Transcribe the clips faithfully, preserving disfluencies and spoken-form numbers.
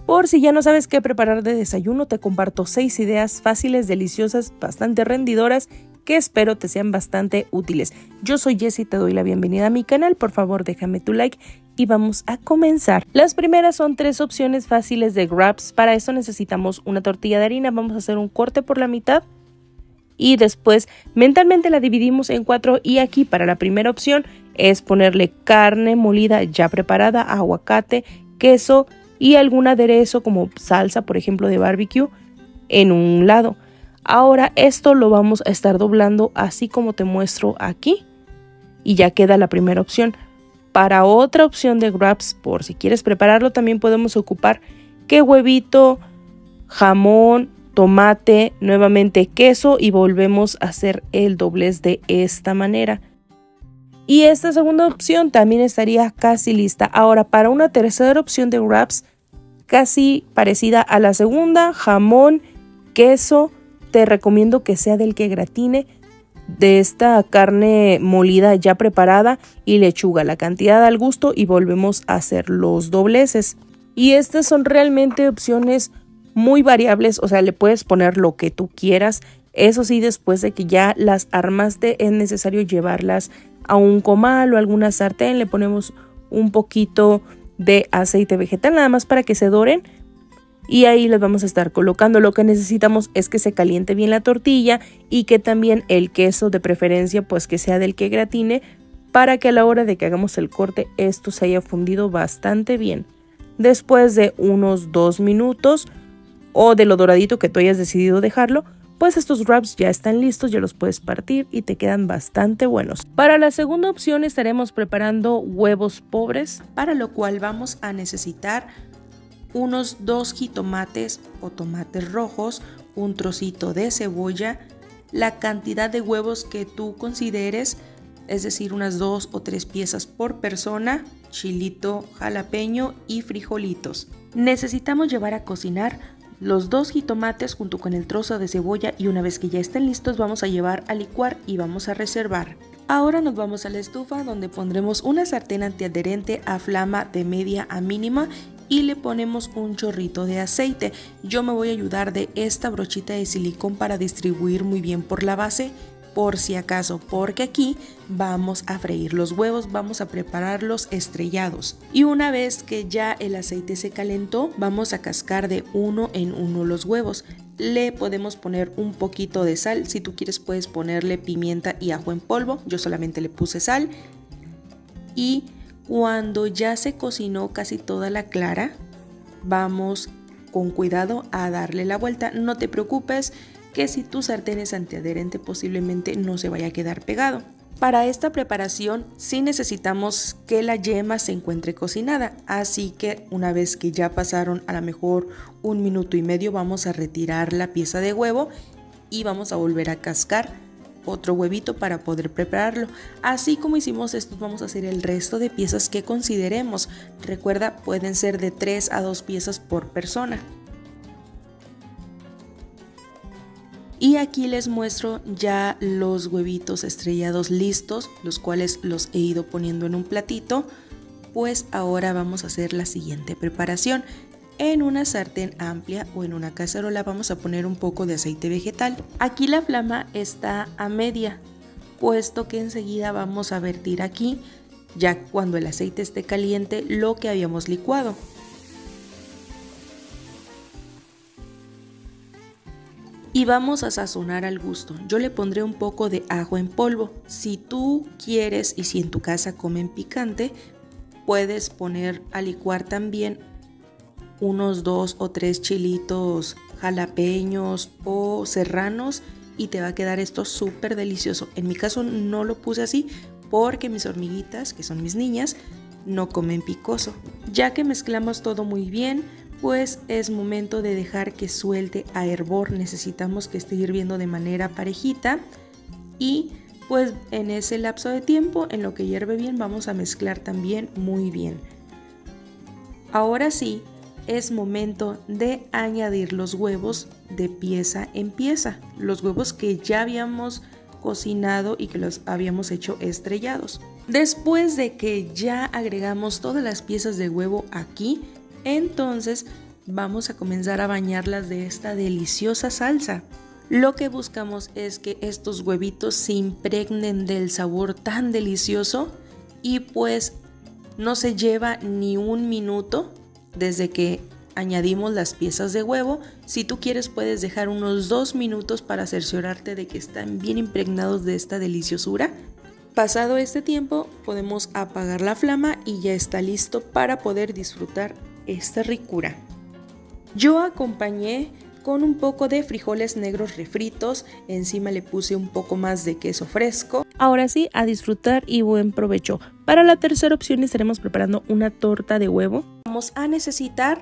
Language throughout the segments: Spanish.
Por si ya no sabes qué preparar de desayuno, te comparto seis ideas fáciles, deliciosas, bastante rendidoras, que espero te sean bastante útiles. Yo soy Jessie y te doy la bienvenida a mi canal. Por favor, déjame tu like y vamos a comenzar. Las primeras son tres opciones fáciles de wraps. Para eso necesitamos una tortilla de harina. Vamos a hacer un corte por la mitad y después mentalmente la dividimos en cuatro. Y aquí para la primera opción es ponerle carne molida ya preparada, aguacate, queso y algún aderezo como salsa, por ejemplo, de barbecue en un lado. Ahora esto lo vamos a estar doblando así como te muestro aquí y ya queda la primera opción. Para otra opción de wraps, por si quieres prepararlo, también podemos ocupar que huevito, jamón, tomate, nuevamente queso y volvemos a hacer el doblez de esta manera. Y esta segunda opción también estaría casi lista. Ahora para una tercera opción de wraps casi parecida a la segunda, jamón, queso, te recomiendo que sea del que gratine, de esta carne molida ya preparada y lechuga, la cantidad al gusto y volvemos a hacer los dobleces. Y estas son realmente opciones muy variables, o sea, le puedes poner lo que tú quieras. Eso sí, después de que ya las armaste es necesario llevarlas a un comal o alguna sartén, le ponemos un poquito de aceite vegetal nada más para que se doren. Y ahí les vamos a estar colocando. Lo que necesitamos es que se caliente bien la tortilla y que también el queso de preferencia pues que sea del que gratine para que a la hora de que hagamos el corte esto se haya fundido bastante bien. Después de unos dos minutos o de lo doradito que tú hayas decidido dejarlo, pues estos wraps ya están listos, ya los puedes partir y te quedan bastante buenos. Para la segunda opción estaremos preparando huevos pobres, para lo cual vamos a necesitar unos dos jitomates o tomates rojos, un trocito de cebolla, la cantidad de huevos que tú consideres, es decir, unas dos o tres piezas por persona, chilito jalapeño y frijolitos. Necesitamos llevar a cocinar los dos jitomates junto con el trozo de cebolla y una vez que ya estén listos vamos a llevar a licuar y vamos a reservar. Ahora nos vamos a la estufa donde pondremos una sartén antiadherente a flama de media a mínima y le ponemos un chorrito de aceite. Yo me voy a ayudar de esta brochita de silicón para distribuir muy bien por la base, por si acaso, porque aquí vamos a freír los huevos, vamos a prepararlos estrellados. Y una vez que ya el aceite se calentó, vamos a cascar de uno en uno los huevos. Le podemos poner un poquito de sal, si tú quieres puedes ponerle pimienta y ajo en polvo, yo solamente le puse sal. Y cuando ya se cocinó casi toda la clara, vamos con cuidado a darle la vuelta. No te preocupes que si tu sartén es antiadherente posiblemente no se vaya a quedar pegado. Para esta preparación sí necesitamos que la yema se encuentre cocinada, así que una vez que ya pasaron a lo mejor un minuto y medio vamos a retirar la pieza de huevo y vamos a volver a cascar otro huevito para poder prepararlo. Así como hicimos esto, vamos a hacer el resto de piezas que consideremos. Recuerda, pueden ser de tres a dos piezas por persona. Y aquí les muestro ya los huevitos estrellados listos, los cuales los he ido poniendo en un platito. Pues ahora vamos a hacer la siguiente preparación. En una sartén amplia o en una cacerola vamos a poner un poco de aceite vegetal. Aquí la flama está a media, puesto que enseguida vamos a vertir aquí, ya cuando el aceite esté caliente, lo que habíamos licuado. Y vamos a sazonar al gusto. Yo le pondré un poco de ajo en polvo. Si tú quieres y si en tu casa comen picante, puedes poner a licuar también unos dos o tres chilitos jalapeños o serranos y te va a quedar esto súper delicioso. En mi caso no lo puse así porque mis hormiguitas, que son mis niñas, no comen picoso. Ya que mezclamos todo muy bien, pues es momento de dejar que suelte a hervor. Necesitamos que esté hirviendo de manera parejita y pues en ese lapso de tiempo, en lo que hierve bien, vamos a mezclar también muy bien. Ahora sí, es momento de añadir los huevos de pieza en pieza, los huevos que ya habíamos cocinado y que los habíamos hecho estrellados. Después de que ya agregamos todas las piezas de huevo aquí, entonces vamos a comenzar a bañarlas de esta deliciosa salsa. Lo que buscamos es que estos huevitos se impregnen del sabor tan delicioso y pues no se lleva ni un minuto desde que añadimos las piezas de huevo. Si tú quieres puedes dejar unos dos minutos para cerciorarte de que están bien impregnados de esta deliciosura. Pasado este tiempo podemos apagar la flama y ya está listo para poder disfrutar esta ricura. Yo acompañé con un poco de frijoles negros refritos, encima le puse un poco más de queso fresco. Ahora sí, a disfrutar y buen provecho. Para la tercera opción estaremos preparando una torta de huevo. Vamos a necesitar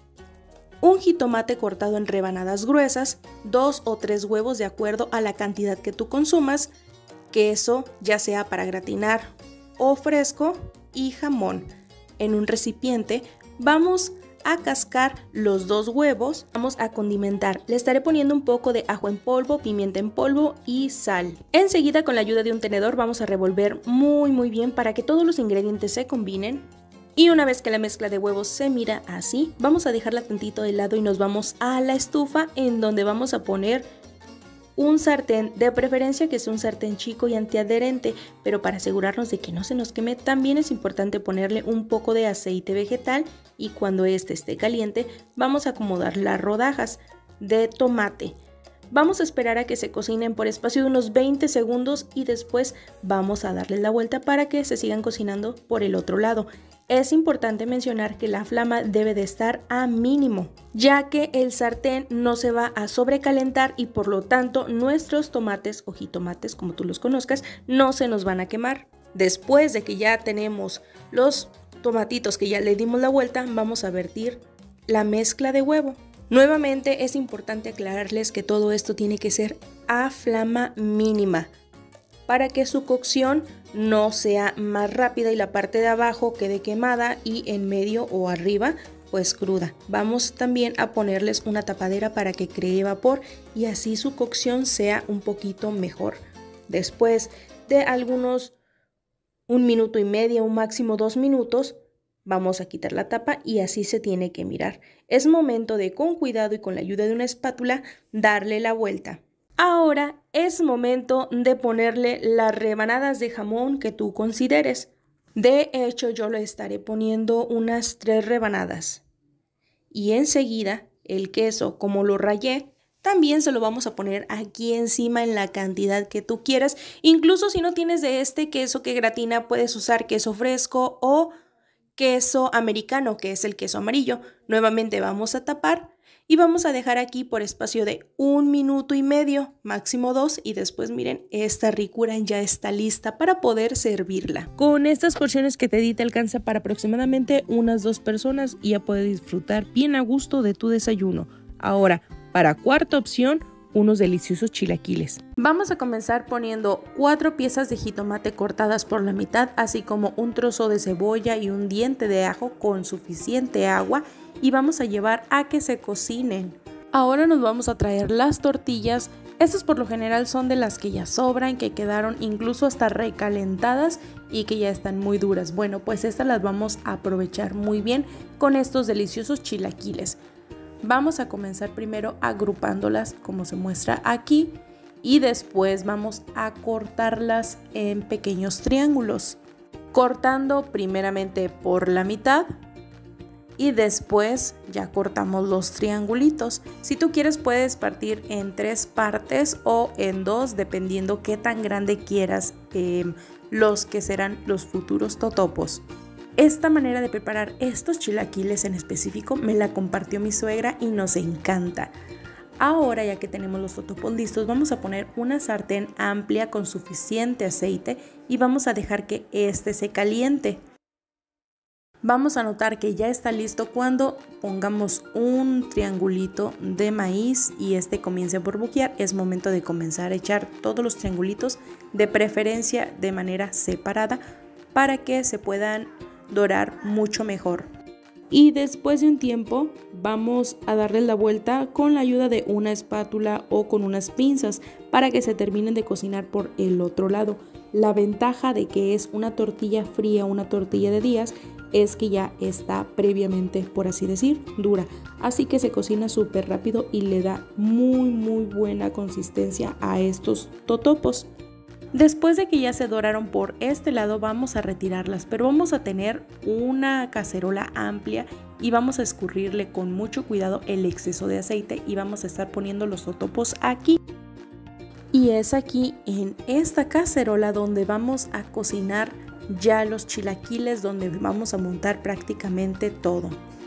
un jitomate cortado en rebanadas gruesas, dos o tres huevos de acuerdo a la cantidad que tú consumas, queso ya sea para gratinar o fresco y jamón. En un recipiente vamos a cascar los dos huevos, vamos a condimentar. Le estaré poniendo un poco de ajo en polvo, pimienta en polvo y sal. Enseguida con la ayuda de un tenedor vamos a revolver muy muy bien para que todos los ingredientes se combinen. Y una vez que la mezcla de huevos se mira así, vamos a dejarla tantito de lado y nos vamos a la estufa en donde vamos a poner un sartén, de preferencia que sea un sartén chico y antiadherente, pero para asegurarnos de que no se nos queme también es importante ponerle un poco de aceite vegetal y cuando este esté caliente vamos a acomodar las rodajas de tomate. Vamos a esperar a que se cocinen por espacio de unos veinte segundos y después vamos a darles la vuelta para que se sigan cocinando por el otro lado. Es importante mencionar que la flama debe de estar a mínimo, ya que el sartén no se va a sobrecalentar y por lo tanto nuestros tomates o jitomates, como tú los conozcas, no se nos van a quemar. Después de que ya tenemos los tomatitos que ya le dimos la vuelta, vamos a vertir la mezcla de huevo. Nuevamente es importante aclararles que todo esto tiene que ser a flama mínima para que su cocción no sea más rápida y la parte de abajo quede quemada y en medio o arriba pues cruda. Vamos también a ponerles una tapadera para que cree vapor y así su cocción sea un poquito mejor. Después de algunos un minuto y medio, un máximo dos minutos, vamos a quitar la tapa y así se tiene que mirar. Es momento de con cuidado y con la ayuda de una espátula darle la vuelta. Ahora es momento de ponerle las rebanadas de jamón que tú consideres. De hecho, yo le estaré poniendo unas tres rebanadas. Y enseguida, el queso, como lo rayé, también se lo vamos a poner aquí encima en la cantidad que tú quieras. Incluso si no tienes de este queso que gratina, puedes usar queso fresco o queso americano, que es el queso amarillo. Nuevamente vamos a tapar. Y vamos a dejar aquí por espacio de un minuto y medio, máximo dos, y después miren, esta ricura ya está lista para poder servirla. Con estas porciones que te di te alcanza para aproximadamente unas dos personas y ya puedes disfrutar bien a gusto de tu desayuno. Ahora, para cuarta opción, unos deliciosos chilaquiles. Vamos a comenzar poniendo cuatro piezas de jitomate cortadas por la mitad, así como un trozo de cebolla y un diente de ajo con suficiente agua y vamos a llevar a que se cocinen. Ahora nos vamos a traer las tortillas. Estas por lo general son de las que ya sobran, que quedaron incluso hasta recalentadas y que ya están muy duras. Bueno, pues estas las vamos a aprovechar muy bien con estos deliciosos chilaquiles. Vamos a comenzar primero agrupándolas como se muestra aquí y después vamos a cortarlas en pequeños triángulos, cortando primeramente por la mitad y después ya cortamos los triangulitos. Si tú quieres puedes partir en tres partes o en dos dependiendo qué tan grande quieras eh, los que serán los futuros totopos. Esta manera de preparar estos chilaquiles en específico me la compartió mi suegra y nos encanta. Ahora ya que tenemos los totopos listos vamos a poner una sartén amplia con suficiente aceite y vamos a dejar que este se caliente. Vamos a notar que ya está listo cuando pongamos un triangulito de maíz y este comience a burbujear. Es momento de comenzar a echar todos los triangulitos, de preferencia de manera separada para que se puedan dorar mucho mejor. Y después de un tiempo vamos a darle la vuelta con la ayuda de una espátula o con unas pinzas para que se terminen de cocinar por el otro lado. La ventaja de que es una tortilla fría, una tortilla de días, es que ya está previamente, por así decir, dura. Así que se cocina súper rápido y le da muy muy buena consistencia a estos totopos. Después de que ya se doraron por este lado, vamos a retirarlas, pero vamos a tener una cacerola amplia y vamos a escurrirle con mucho cuidado el exceso de aceite y vamos a estar poniendo los totopos aquí. Y es aquí en esta cacerola donde vamos a cocinar ya los chilaquiles, donde vamos a montar prácticamente todo.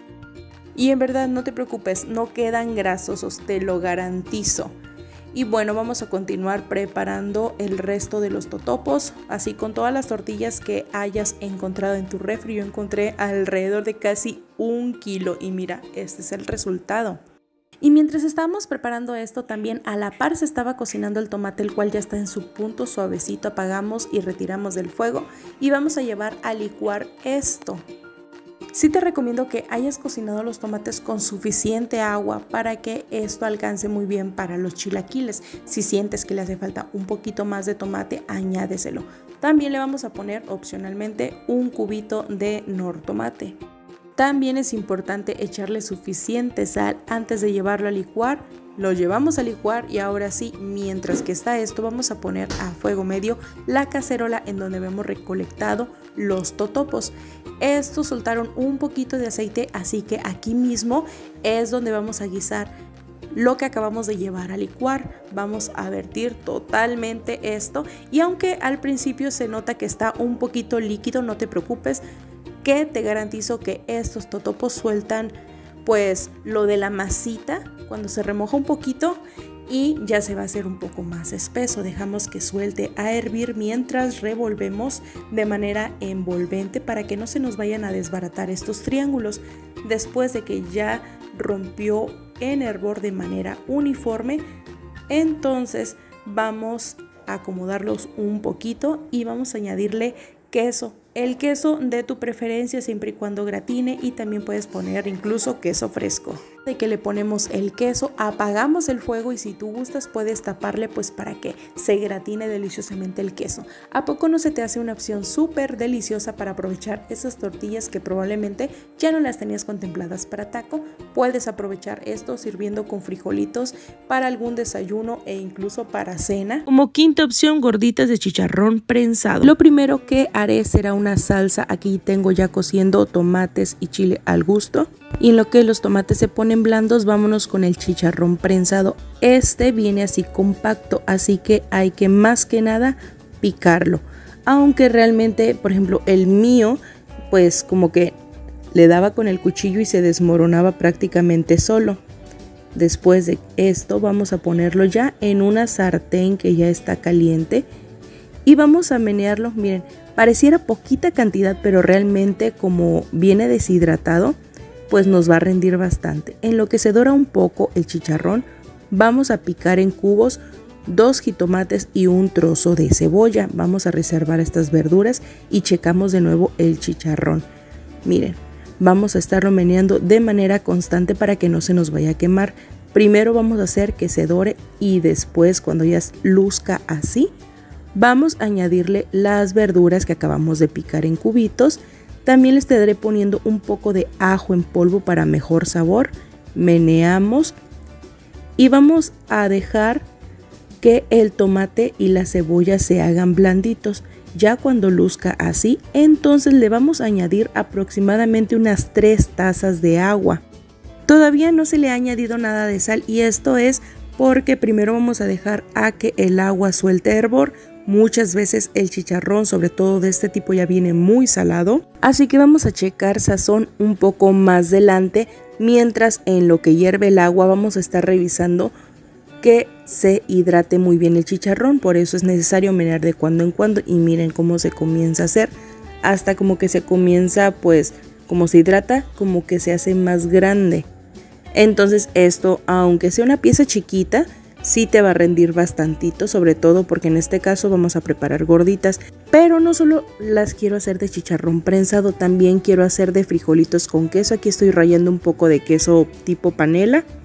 Y en verdad no te preocupes, no quedan grasosos, te lo garantizo. Y bueno, vamos a continuar preparando el resto de los totopos, así con todas las tortillas que hayas encontrado en tu refri. Yo encontré alrededor de casi un kilo y mira, este es el resultado. Y mientras estábamos preparando esto, también a la par se estaba cocinando el tomate, el cual ya está en su punto suavecito. Apagamos y retiramos del fuego y vamos a llevar a licuar esto. Sí te recomiendo que hayas cocinado los tomates con suficiente agua para que esto alcance muy bien para los chilaquiles. Si sientes que le hace falta un poquito más de tomate, añádeselo. También le vamos a poner opcionalmente un cubito de nor tomate. También es importante echarle suficiente sal antes de llevarlo a licuar. Lo llevamos a licuar y ahora sí, mientras que está esto, vamos a poner a fuego medio la cacerola en donde hemos recolectado los totopos. Estos soltaron un poquito de aceite, así que aquí mismo es donde vamos a guisar lo que acabamos de llevar a licuar. Vamos a vertir totalmente esto y aunque al principio se nota que está un poquito líquido, no te preocupes, que te garantizo que estos totopos sueltan pues lo de la masita cuando se remoja un poquito y ya se va a hacer un poco más espeso. Dejamos que suelte a hervir mientras revolvemos de manera envolvente para que no se nos vayan a desbaratar estos triángulos. Después de que ya rompió en hervor de manera uniforme, entonces vamos a acomodarlos un poquito y vamos a añadirle queso. El queso de tu preferencia siempre y cuando gratine, y también puedes poner incluso queso fresco. De que le ponemos el queso, apagamos el fuego y si tú gustas puedes taparle pues para que se gratine deliciosamente el queso. ¿A poco no se te hace una opción súper deliciosa para aprovechar esas tortillas que probablemente ya no las tenías contempladas para taco? Puedes aprovechar esto sirviendo con frijolitos para algún desayuno e incluso para cena. Como quinta opción, gorditas de chicharrón prensado. Lo primero que haré será una salsa. Aquí tengo ya cociendo tomates y chile al gusto. Y en lo que los tomates se ponen blandos, vámonos con el chicharrón prensado. Este viene así compacto, así que hay que más que nada picarlo. Aunque realmente, por ejemplo, el mío, pues como que le daba con el cuchillo y se desmoronaba prácticamente solo. Después de esto vamos a ponerlo ya en una sartén que ya está caliente y vamos a menearlo. Miren, pareciera poquita cantidad, pero realmente como viene deshidratado, pues nos va a rendir bastante. En lo que se dora un poco el chicharrón, vamos a picar en cubos dos jitomates y un trozo de cebolla. Vamos a reservar estas verduras y checamos de nuevo el chicharrón. Miren, vamos a estarlo meneando de manera constante para que no se nos vaya a quemar. Primero vamos a hacer que se dore y después, cuando ya luzca así, vamos a añadirle las verduras que acabamos de picar en cubitos. También le estaré poniendo un poco de ajo en polvo para mejor sabor. Meneamos y vamos a dejar que el tomate y la cebolla se hagan blanditos. Ya cuando luzca así, entonces le vamos a añadir aproximadamente unas tres tazas de agua. Todavía no se le ha añadido nada de sal y esto es porque primero vamos a dejar a que el agua suelte hervor. Muchas veces el chicharrón, sobre todo de este tipo, ya viene muy salado, así que vamos a checar sazón un poco más adelante. Mientras en lo que hierve el agua vamos a estar revisando que se hidrate muy bien el chicharrón, por eso es necesario menear de cuando en cuando. Y miren cómo se comienza a hacer, hasta como que se comienza, pues como se hidrata, como que se hace más grande. Entonces esto, aunque sea una pieza chiquita, sí te va a rendir bastantito, sobre todo porque en este caso vamos a preparar gorditas. Pero no solo las quiero hacer de chicharrón prensado, también quiero hacer de frijolitos con queso. Aquí estoy rallando un poco de queso tipo panela.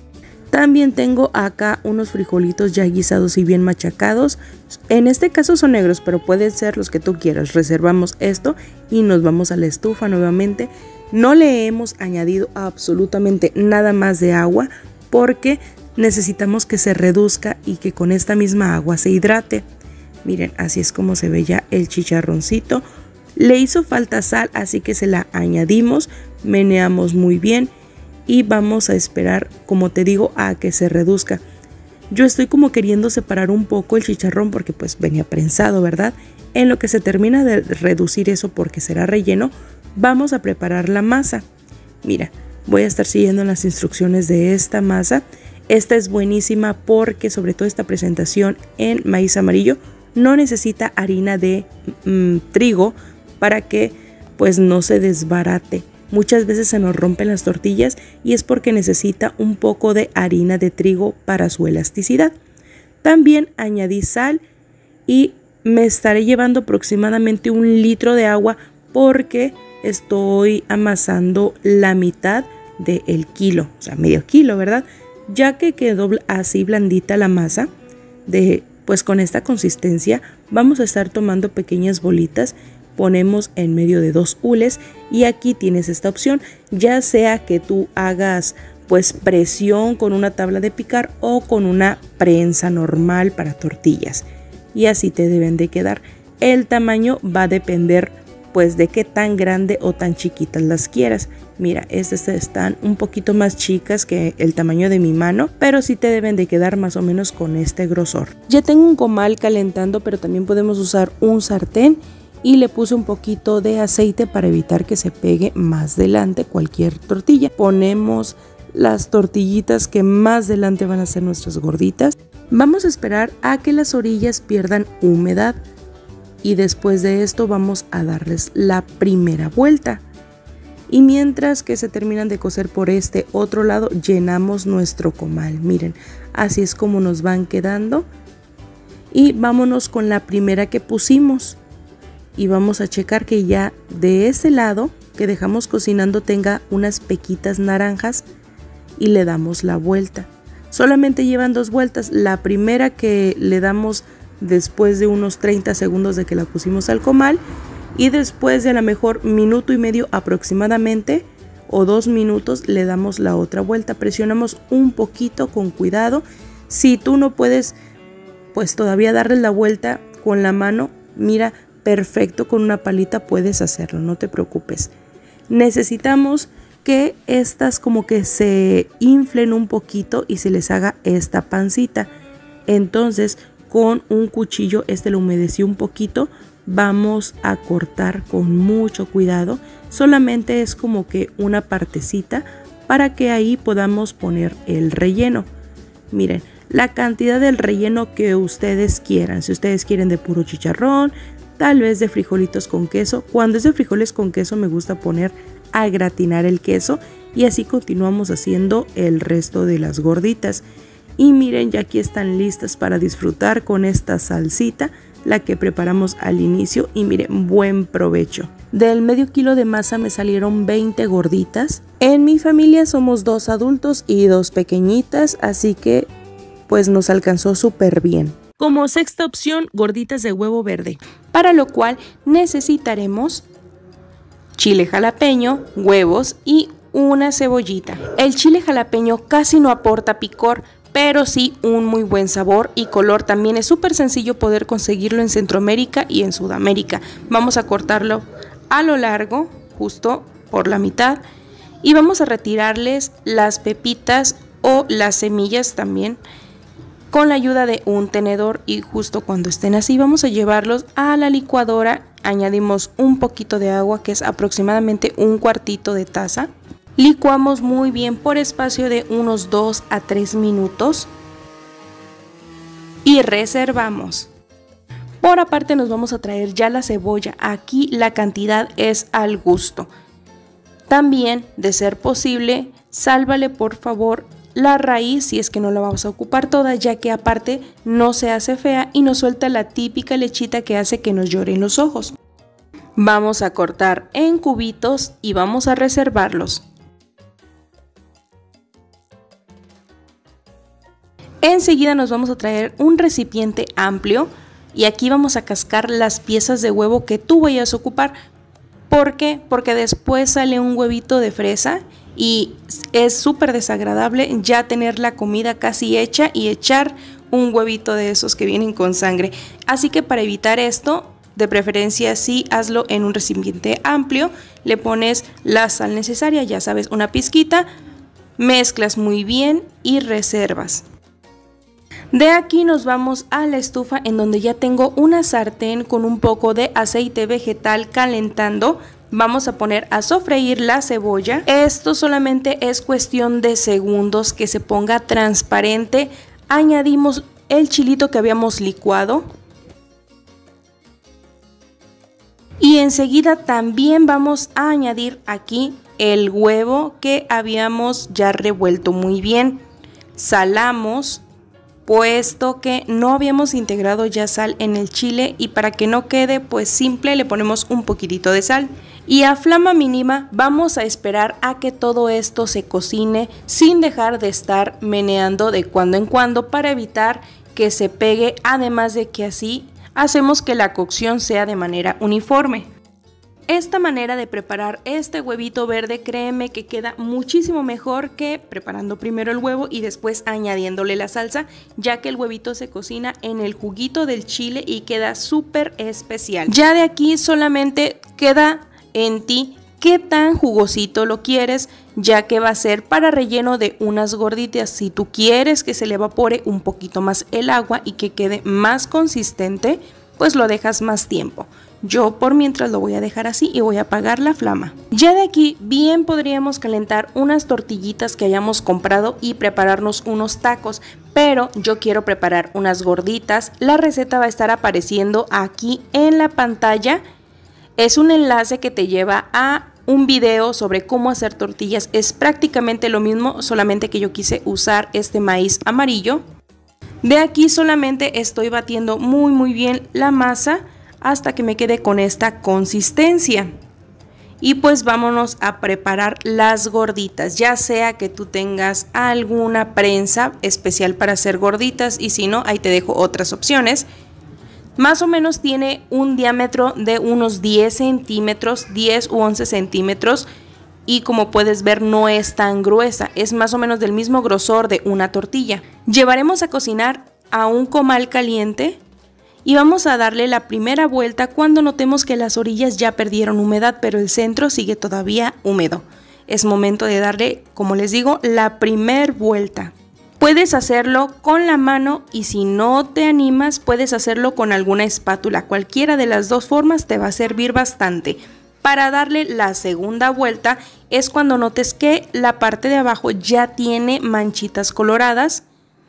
También tengo acá unos frijolitos ya guisados y bien machacados. En este caso son negros, pero pueden ser los que tú quieras. Reservamos esto y nos vamos a la estufa nuevamente. No le hemos añadido absolutamente nada más de agua porque necesitamos que se reduzca y que con esta misma agua se hidrate. Miren, así es como se ve ya el chicharroncito. Le hizo falta sal, así que se la añadimos, meneamos muy bien y vamos a esperar, como te digo, a que se reduzca. Yo estoy como queriendo separar un poco el chicharrón porque pues venía prensado, ¿verdad? En lo que se termina de reducir eso porque será relleno, vamos a preparar la masa. Mira, voy a estar siguiendo las instrucciones de esta masa. Esta es buenísima porque sobre todo esta presentación en maíz amarillo no necesita harina de mmm, trigo para que pues no se desbarate. Muchas veces se nos rompen las tortillas y es porque necesita un poco de harina de trigo para su elasticidad. También añadí sal y me estaré llevando aproximadamente un litro de agua porque estoy amasando la mitad del kilo, o sea, medio kilo, ¿verdad? Ya que quedó así blandita la masa, de, pues con esta consistencia vamos a estar tomando pequeñas bolitas. Ponemos en medio de dos hules y aquí tienes esta opción, ya sea que tú hagas pues presión con una tabla de picar o con una prensa normal para tortillas y así te deben de quedar. El tamaño va a depender pues de qué tan grande o tan chiquitas las quieras. Mira, estas están un poquito más chicas que el tamaño de mi mano, pero sí te deben de quedar más o menos con este grosor. Ya tengo un comal calentando, pero también podemos usar un sartén. Y le puse un poquito de aceite para evitar que se pegue más delante cualquier tortilla. Ponemos las tortillitas que más delante van a ser nuestras gorditas. Vamos a esperar a que las orillas pierdan humedad y después de esto vamos a darles la primera vuelta. Y mientras que se terminan de cocer por este otro lado, llenamos nuestro comal. Miren, así es como nos van quedando. Y vámonos con la primera que pusimos. Y vamos a checar que ya de ese lado que dejamos cocinando tenga unas pequitas naranjas y le damos la vuelta. Solamente llevan dos vueltas. La primera que le damos después de unos treinta segundos de que la pusimos al comal y después de a lo mejor minuto y medio aproximadamente o dos minutos le damos la otra vuelta. Presionamos un poquito con cuidado. Si tú no puedes pues todavía darle la vuelta con la mano, mira, perfecto, con una palita puedes hacerlo, no te preocupes. Necesitamos que estas como que se inflen un poquito y se les haga esta pancita. Entonces con un cuchillo, este lo humedecí un poquito, vamos a cortar con mucho cuidado. Solamente es como que una partecita para que ahí podamos poner el relleno. Miren, la cantidad del relleno que ustedes quieran. Si ustedes quieren de puro chicharrón, tal vez de frijolitos con queso. Cuando es de frijoles con queso me gusta poner a gratinar el queso y así continuamos haciendo el resto de las gorditas. Y miren, ya aquí están listas para disfrutar con esta salsita, la que preparamos al inicio. Y miren, buen provecho. Del medio kilo de masa me salieron veinte gorditas. En mi familia somos dos adultos y dos pequeñitas, así que pues nos alcanzó súper bien. Como sexta opción, gorditas de huevo verde, para lo cual necesitaremos chile jalapeño, huevos y una cebollita. El chile jalapeño casi no aporta picor, pero sí un muy buen sabor y color. También es súper sencillo poder conseguirlo en Centroamérica y en Sudamérica. Vamos a cortarlo a lo largo, justo por la mitad, y vamos a retirarles las pepitas o las semillas también con la ayuda de un tenedor. Y justo cuando estén así vamos a llevarlos a la licuadora. Añadimos un poquito de agua, que es aproximadamente un cuartito de taza. Licuamos muy bien por espacio de unos dos a tres minutos y reservamos. Por aparte nos vamos a traer ya la cebolla. Aquí la cantidad es al gusto. También, de ser posible, sálvale por favor la raíz si es que no la vamos a ocupar toda, ya que aparte no se hace fea y nos suelta la típica lechita que hace que nos lloren los ojos. Vamos a cortar en cubitos y vamos a reservarlos. Enseguida nos vamos a traer un recipiente amplio y aquí vamos a cascar las piezas de huevo que tú vayas a ocupar. ¿Por qué? Porque después sale un huevito de fresa y es súper desagradable ya tener la comida casi hecha y echar un huevito de esos que vienen con sangre. Así que para evitar esto, de preferencia sí hazlo en un recipiente amplio, le pones la sal necesaria, ya sabes, una pizquita, mezclas muy bien y reservas. De aquí nos vamos a la estufa en donde ya tengo una sartén con un poco de aceite vegetal calentando. Vamos a poner a sofreír la cebolla. Esto solamente es cuestión de segundos que se ponga transparente. Añadimos el chilito que habíamos licuado. Y enseguida también vamos a añadir aquí el huevo que habíamos ya revuelto muy bien. Salamos, puesto que no habíamos integrado ya sal en el chile, y para que no quede pues simple le ponemos un poquitito de sal. Y a flama mínima vamos a esperar a que todo esto se cocine sin dejar de estar meneando de cuando en cuando para evitar que se pegue, además de que así hacemos que la cocción sea de manera uniforme. Esta manera de preparar este huevito verde, créeme que queda muchísimo mejor que preparando primero el huevo y después añadiéndole la salsa, ya que el huevito se cocina en el juguito del chile y queda súper especial. Ya de aquí solamente queda en ti qué tan jugosito lo quieres, ya que va a ser para relleno de unas gorditas. Si tú quieres que se le evapore un poquito más el agua y que quede más consistente, pues lo dejas más tiempo. Yo por mientras lo voy a dejar así y voy a apagar la flama. Ya de aquí bien podríamos calentar unas tortillitas que hayamos comprado y prepararnos unos tacos, pero yo quiero preparar unas gorditas. La receta va a estar apareciendo aquí en la pantalla. Es un enlace que te lleva a un video sobre cómo hacer tortillas. Es prácticamente lo mismo, solamente que yo quise usar este maíz amarillo. De aquí solamente estoy batiendo muy muy bien la masa hasta que me quede con esta consistencia. Y pues vámonos a preparar las gorditas, ya sea que tú tengas alguna prensa especial para hacer gorditas, y si no, ahí te dejo otras opciones. Más o menos tiene un diámetro de unos diez centímetros, diez u once centímetros, y como puedes ver no es tan gruesa, es más o menos del mismo grosor de una tortilla. Llevaremos a cocinar a un comal caliente y vamos a darle la primera vuelta cuando notemos que las orillas ya perdieron humedad, pero el centro sigue todavía húmedo. Es momento de darle, como les digo, la primera vuelta. Puedes hacerlo con la mano y si no te animas puedes hacerlo con alguna espátula. Cualquiera de las dos formas te va a servir bastante. Para darle la segunda vuelta es cuando notes que la parte de abajo ya tiene manchitas coloradas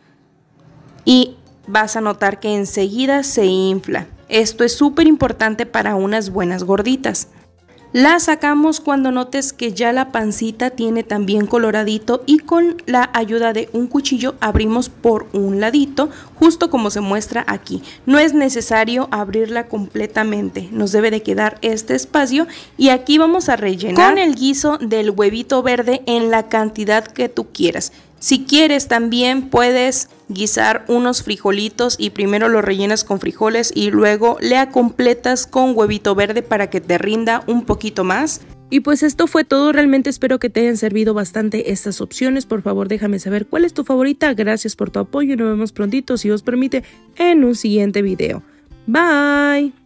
y vas a notar que enseguida se infla. Esto es súper importante para unas buenas gorditas. La sacamos cuando notes que ya la pancita tiene también coloradito y con la ayuda de un cuchillo abrimos por un ladito, justo como se muestra aquí. No es necesario abrirla completamente, nos debe de quedar este espacio y aquí vamos a rellenar con el guiso del huevito verde en la cantidad que tú quieras. Si quieres también puedes guisar unos frijolitos y primero lo rellenas con frijoles y luego le completas con huevito verde para que te rinda un poquito más. Y pues esto fue todo, realmente espero que te hayan servido bastante estas opciones. Por favor déjame saber cuál es tu favorita. Gracias por tu apoyo y nos vemos prontito, si os permite, en un siguiente video. Bye.